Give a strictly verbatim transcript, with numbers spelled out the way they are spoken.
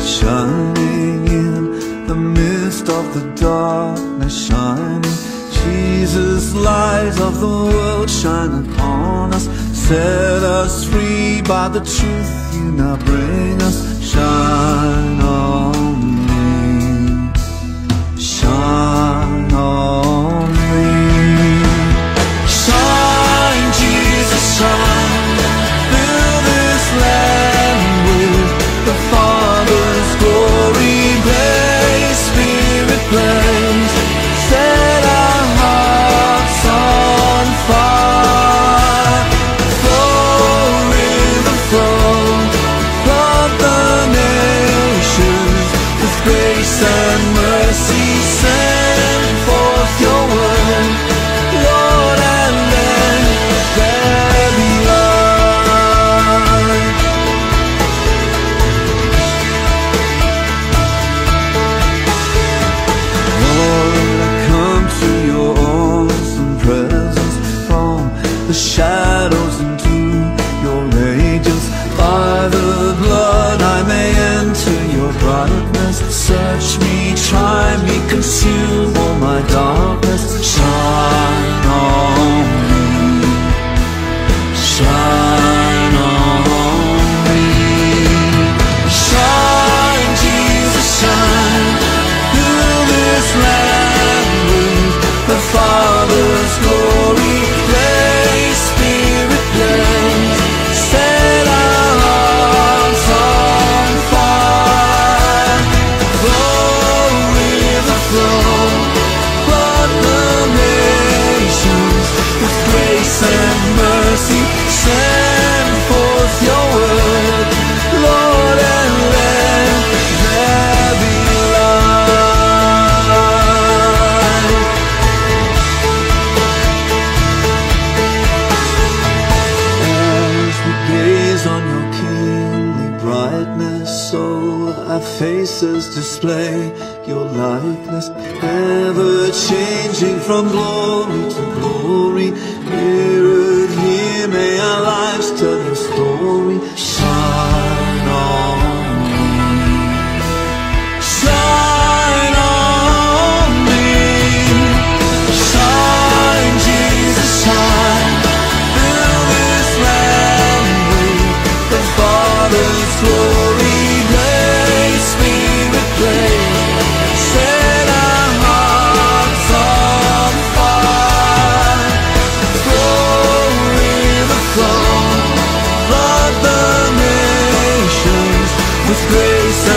shining in the midst of the darkness, shining. Jesus, light of the world, shine upon us. Set us free by the truth you now bring us. Shine on me, shine on me. Shine, Jesus, shine. Fill this land with the Father's glory. Blaze, Spirit, blaze. Set our hearts on fire. Flow, river, flow. Flood the nations with grace and mercy. Send forth your word, Lord, and let there be light. Lord, I come to your awesome presence, from the shadows into your radiance. By the blood I may enter your brightness. Search me, try me, consume all my darkness. Shine on me, shine on me. Shine, Jesus, shine. Fill this land with the Father's glory. Blaze, Spirit, blaze. Set our hearts on fire. Flow, river, flow. Flood the nations with grace and mercy. Send forth your word, Lord, and let there be light. As we gaze on your kingly brightness, so our faces display your likeness, ever changing from glory to glory. Mirrored here, may our lives tell your story. Shine on me, shine on me. Shine, Jesus, shine. Fill this land with the Father's glory. Blaze, Spirit, blaze. Set our hearts on fire. Flow, river, flow. Flood the nations with grace